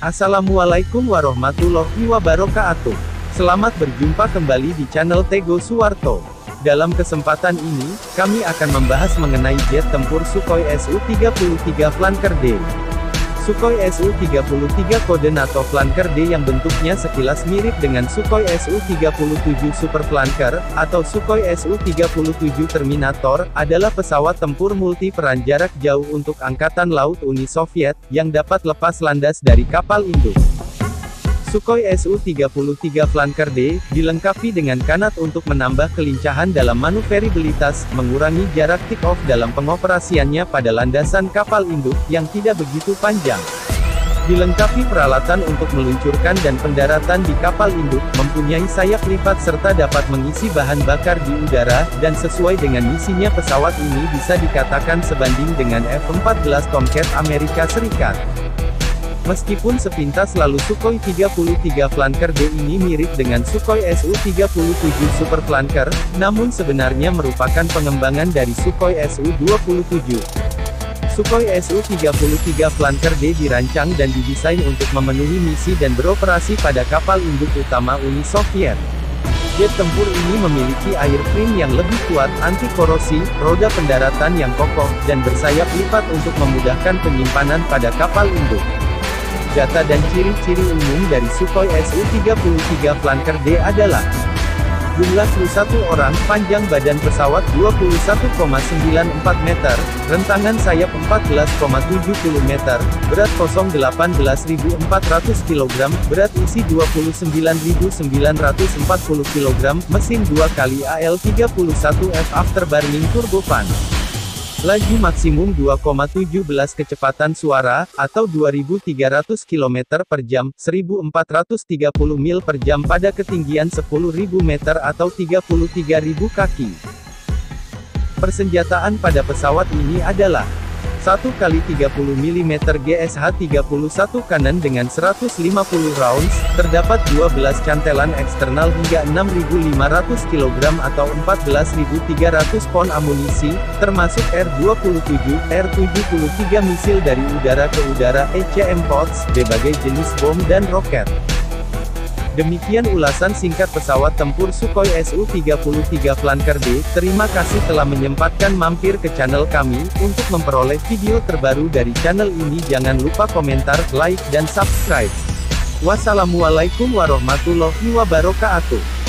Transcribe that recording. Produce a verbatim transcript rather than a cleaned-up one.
Assalamualaikum warahmatullahi wabarakatuh. Selamat berjumpa kembali di channel Tego Suwarto. Dalam kesempatan ini, kami akan membahas mengenai jet tempur Sukhoi Su tiga puluh tiga Flanker D. Sukhoi Su tiga puluh tiga kode NATO Flanker D yang bentuknya sekilas mirip dengan Sukhoi Su tiga puluh tujuh Super Flanker, atau Sukhoi Su tiga puluh tujuh Terminator, adalah pesawat tempur multi-peran jarak jauh untuk Angkatan Laut Uni Soviet, yang dapat lepas landas dari kapal induk. Sukhoi Su tiga puluh tiga Flanker D, dilengkapi dengan kanat untuk menambah kelincahan dalam maneuverabilitas, mengurangi jarak take-off dalam pengoperasiannya pada landasan kapal induk, yang tidak begitu panjang. Dilengkapi peralatan untuk meluncurkan dan pendaratan di kapal induk, mempunyai sayap lipat serta dapat mengisi bahan bakar di udara, dan sesuai dengan misinya pesawat ini bisa dikatakan sebanding dengan F empat belas Tomcat Amerika Serikat. Meskipun sepintas lalu Sukhoi tiga puluh tiga Flanker D ini mirip dengan Sukhoi Su tiga puluh tujuh Super Flanker, namun sebenarnya merupakan pengembangan dari Sukhoi Su dua puluh tujuh. Sukhoi Su tiga puluh tiga Flanker D dirancang dan didesain untuk memenuhi misi dan beroperasi pada kapal induk utama Uni Soviet. Jet tempur ini memiliki airframe yang lebih kuat, anti korosi, roda pendaratan yang kokoh, dan bersayap lipat untuk memudahkan penyimpanan pada kapal induk. Data dan ciri-ciri umum dari Sukhoi Su tiga puluh tiga Flanker D adalah: jumlah kru satu orang, panjang badan pesawat dua puluh satu koma sembilan empat meter, rentangan sayap empat belas koma tujuh puluh meter, berat kosong delapan belas ribu empat ratus kilogram, berat isi dua puluh sembilan ribu sembilan ratus empat puluh kilogram, mesin dua kali A L tiga puluh satu F afterburning turbofan. Laju maksimum dua koma satu tujuh kecepatan suara, atau dua ribu tiga ratus kilometer per jam, seribu empat ratus tiga puluh mil per jam pada ketinggian sepuluh ribu meter atau tiga puluh tiga ribu kaki. Persenjataan pada pesawat ini adalah satu kali tiga puluh milimeter G S H tiga puluh satu kanan dengan seratus lima puluh rounds, terdapat dua belas cantelan eksternal hingga enam ribu lima ratus kilogram atau empat belas ribu tiga ratus pon amunisi, termasuk R dua puluh tujuh, R tujuh puluh tiga misil dari udara ke udara, E C M pods, berbagai jenis bom dan roket. Demikian ulasan singkat pesawat tempur Sukhoi Su tiga puluh tiga Flanker D. Terima kasih telah menyempatkan mampir ke channel kami. Untuk memperoleh video terbaru dari channel ini jangan lupa komentar, like, dan subscribe. Wassalamualaikum warahmatullahi wabarakatuh.